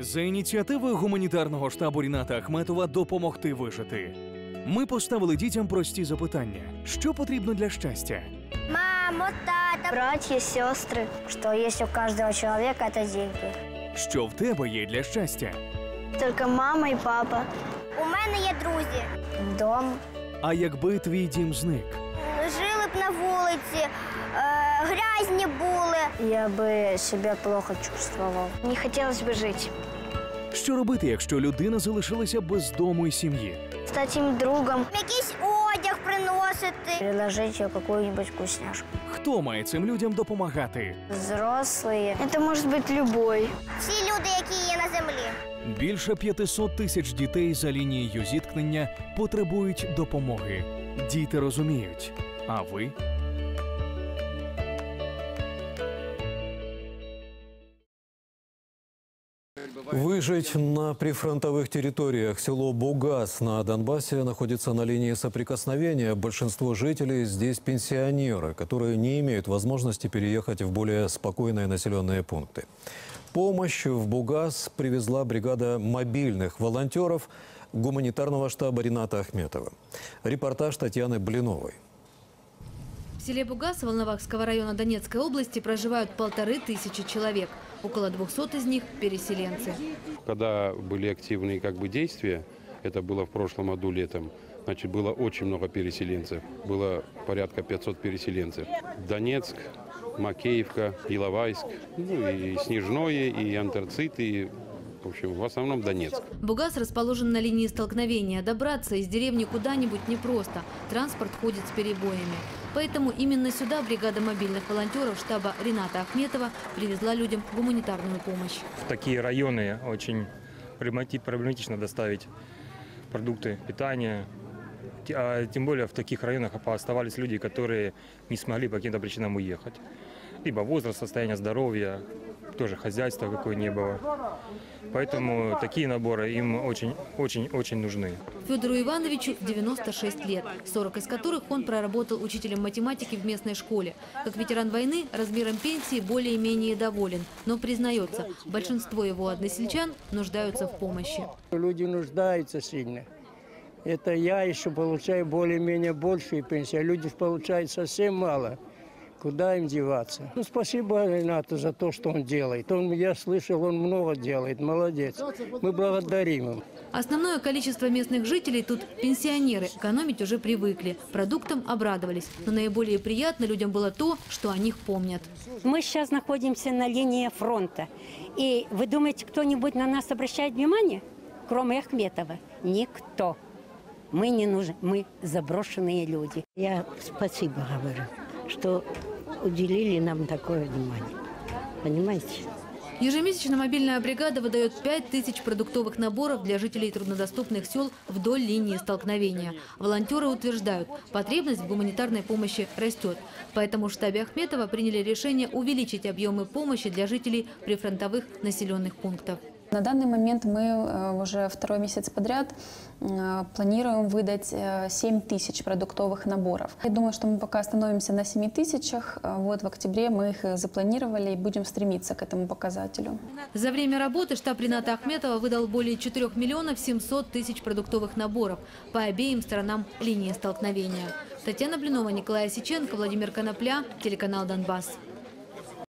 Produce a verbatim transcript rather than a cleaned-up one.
За ініціативи гуманітарного штабу Ріната Ахметова «Допомогти вижити» ми поставили дітям прості запитання. Що потрібно для щастя? Мамо, тата, братья, сестры. Что есть у каждого человека, это деньги. Що в тебе є для щастя? Только мама и папа. У мене є друзі. Дом. А якби твій дім зник? Жили б на вулиці, грязні були. Я би себе плохо чувствовал. Не хотелось бы жить. Що робити, якщо людина залишилася без дому і сім'ї? Стати їм другом. Якийсь одяг приносити. Предложити яку-небудь вкусняшку. Хто має цим людям допомагати? Взрослі. Це може бути любой. Всі люди, які є на землі. Більше п'ятисот тисяч дітей за лінією зіткнення потребують допомоги. Діти розуміють. А ви? Выжить на прифронтовых территориях. Село Бугас на Донбассе находится на линии соприкосновения. Большинство жителей здесь пенсионеры, которые не имеют возможности переехать в более спокойные населенные пункты. Помощь в Бугас привезла бригада мобильных волонтеров гуманитарного штаба Рината Ахметова. Репортаж Татьяны Блиновой. В селе Бугас Волновахского района Донецкой области проживают полторы тысячи человек. Около двухсот из них – переселенцы. Когда были активные как бы, действия, это было в прошлом году летом, значит, было очень много переселенцев. Было порядка пятисот переселенцев. Донецк, Макеевка, Иловайск, ну, и Снежное, и Антрацит, и, в общем, в основном Донецк. Бугас расположен на линии столкновения. Добраться из деревни куда-нибудь непросто. Транспорт ходит с перебоями. Поэтому именно сюда бригада мобильных волонтеров штаба Рината Ахметова привезла людям гуманитарную помощь. В такие районы очень проблематично доставить продукты питания. А тем более в таких районах оставались люди, которые не смогли по каким-то причинам уехать. Либо возраст, состояние здоровья, тоже хозяйства какое не было. Поэтому такие наборы им очень-очень-очень нужны. Федору Ивановичу девяносто шесть лет, сорок из которых он проработал учителем математики в местной школе. Как ветеран войны, размером пенсии более-менее доволен, но признается, большинство его односельчан нуждаются в помощи. Люди нуждаются сильно. Это я еще получаю более-менее большую пенсию, а люди получают совсем мало. Куда им деваться? Ну, спасибо Ринату за то, что он делает. Он, я слышал, он много делает. Молодец. Мы благодарим его. Основное количество местных жителей тут пенсионеры. Экономить уже привыкли. Продуктам обрадовались. Но наиболее приятно людям было то, что о них помнят. Мы сейчас находимся на линии фронта. И вы думаете, кто-нибудь на нас обращает внимание? Кроме Ахметова. Никто. Мы не нужны. Мы заброшенные люди. Я спасибо говорю, что уделили нам такое внимание. Понимаете? Ежемесячно мобильная бригада выдает пять тысяч продуктовых наборов для жителей труднодоступных сел вдоль линии столкновения. Волонтеры утверждают, потребность в гуманитарной помощи растет. Поэтому в штабе Ахметова приняли решение увеличить объемы помощи для жителей прифронтовых населенных пунктов. На данный момент мы уже второй месяц подряд планируем выдать семь тысяч продуктовых наборов. Я думаю, что мы пока остановимся на семи тысячах. Вот в октябре мы их запланировали и будем стремиться к этому показателю. За время работы штаб Рината Ахметова выдал более четырёх миллионов семисот тысяч продуктовых наборов по обеим сторонам линии столкновения. Татьяна Блинова, Николай Осиченко, Владимир Конопля, телеканал «Донбасс».